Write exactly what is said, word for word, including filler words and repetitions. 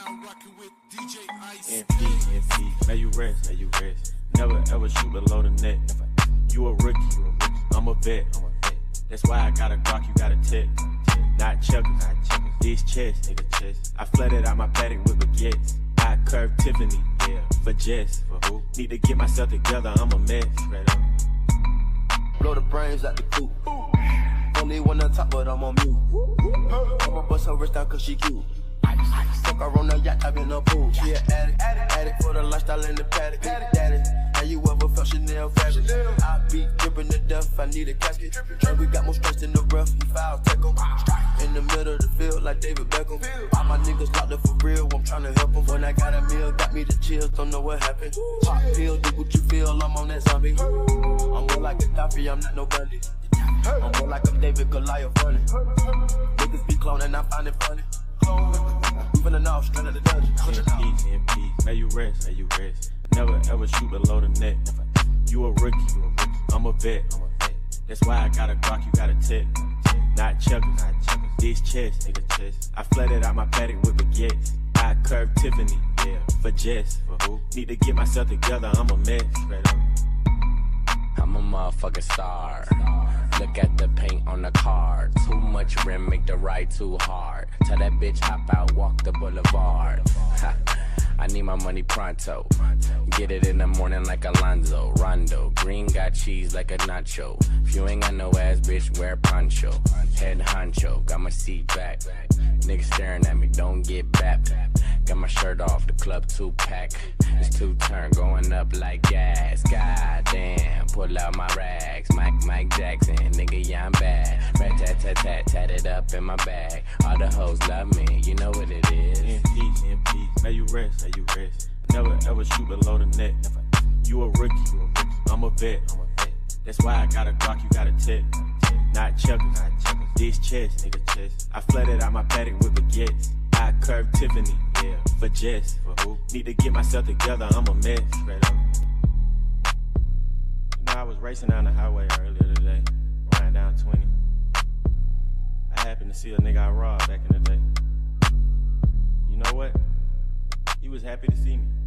N P, N P, may you rest, may you rest. Never ever shoot below the net. You a rookie, you a rookie. I'm a vet, I'm a vet. That's why I got a Glock, you got a tech. Not chuckers, not chuckers. These chests, nigga chest. I flooded out my paddock with baguettes. I curved Tiffany, yeah, for Jess, for who? Need to get myself together, I'm a mess. Straight up. Blow the brains out the coop. Only one on top, but I'm on mute. I'ma bust her wrist down cause she cute. Fuck her on the yacht, I been a pool. She an addict, addict, addict for the lifestyle in the paddock. Daddy, how you ever felt Chanel fabric? I be dripping to death, I need a casket. And we got more stress in the rough, he foul tech em. In the middle of the field like David Beckham. All my niggas locked up for real, I'm tryna help them. When I got a meal, got me the chills, don't know what happened. Pop pill, do what you feel, I'm on that zombie. I'm more like a Gaddafi, I'm not no Bundy. I'm more like I'm David Goliath funny. Niggas be cloning, I find it funny. Even the north, straight out the dungeon. In peace, in peace, may you rest, may you rest. Never ever shoot below the net. You a rookie, you a rookie. I'm a vet, I'm a vet. That's why I got a Glock, you got a tech. Not chuckers, not chuckers. These chests, nigga chest. I flooded out my paddock with baguettes. I curved Tiffany, yeah, for Jess, for who? Need to get myself together, I'm a mess. Straight up. I'm a motherfucking star. Look at the paint on the car. Too much rim, make the ride too hard. Tell that bitch hop out, walk the boulevard. Ha. I need my money pronto. Get it in the morning like Alonzo. Rondo. Green got cheese like a nacho. If you ain't got no ass, bitch, wear poncho. Head honcho. Got my seat back. Niggas staring at me, don't get bapped. Got my shirt off, the club two pack. It's two turn going up like gas. God damn, pull out my rags. Mike, Mike Jackson, nigga, yeah, I'm bad. Rat tat tat tat, tat it up in my bag. All the hoes love me, you know what it is. In peace, in peace, may you rest, may you rest. Never ever shoot below the net. You a rookie, you a rookie. I'm a vet, I'm a vet. That's why I got a Glock, you got a tech. Not chuckers, not chuckers. These chests, nigga chest. I flooded out my paddock with baguettes. I curved Tiffany, yeah, for Jess, for who? Need to get myself together, I'm a mess. Straight up. You know, I was racing down the highway earlier today, riding down twenty. I happened to see a nigga I robbed back in the day. You know what? He was happy to see me.